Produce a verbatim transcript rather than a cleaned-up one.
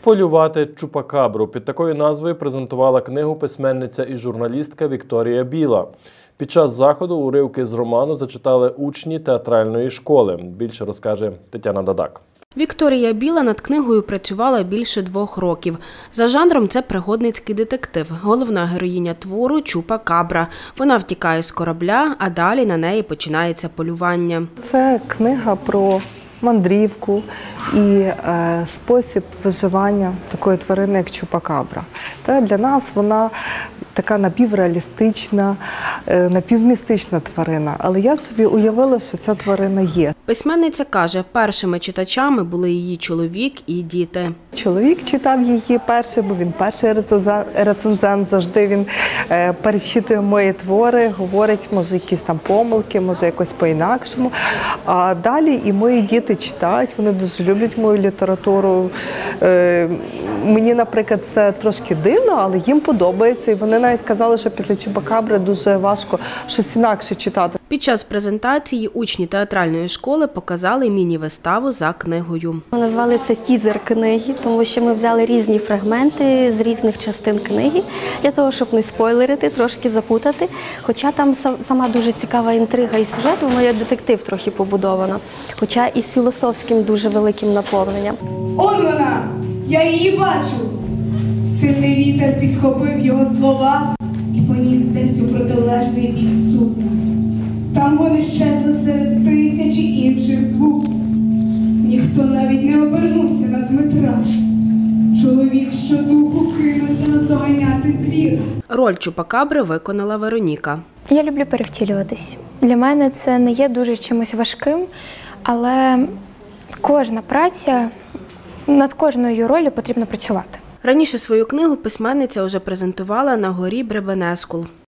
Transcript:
Полювати чупакабру. Під такою назвою презентувала книгу письменниця і журналістка Вікторія Біла. Під час заходу уривки з роману зачитали учні театральної школи. Більше розкаже Тетяна Дадак. Вікторія Біла над книгою працювала більше двох років. За жанром це пригодницький детектив. Головна героїня твору – чупакабра. Вона втікає з корабля, а далі на неї починається полювання. Це книга про мандрівку і е, спосіб виживання такої тварини, як чупакабра. Та для нас вона така напівреалістична, е, напівмістична тварина. Але я собі уявила, що ця тварина є. Письменниця каже, першими читачами були її чоловік і діти. Чоловік читав її перший, бо він перший рецензент, завжди він е, перечитує мої твори, говорить, може, якісь там помилки, може, якось по-інакшому. А далі і мої діти читають, вони дуже люблять мою літературу. Е, мені, наприклад, це трошки дивно, але їм подобається. І вони навіть казали, що після чупакабри дуже важко щось інакше читати. Під час презентації учні театральної школи показали міні-виставу за книгою. Ми назвали це тізер книги, тому що ми взяли різні фрагменти з різних частин книги, для того, щоб не спойлерити, трошки запутати. Хоча там сама дуже цікава інтрига і сюжет, воно як детектив трохи побудовано, хоча і з філософським дуже великим наповненням. Он вона! Я її бачу! Сильний вітер підхопив його слова і поніс десь у протилежний бік судна. Там вони щезли серед тисячі інших звуків. Ніхто навіть не обернувся на Дмитра. Чоловік щодуху кинувся наздоганяти звіра. Роль чупакабри виконала Вероніка. Я люблю перевтілюватись. Для мене це не є дуже чимось важким, але кожна праця, над кожною ролью потрібно працювати. Раніше свою книгу письменниця вже презентувала на горі Бребенескул.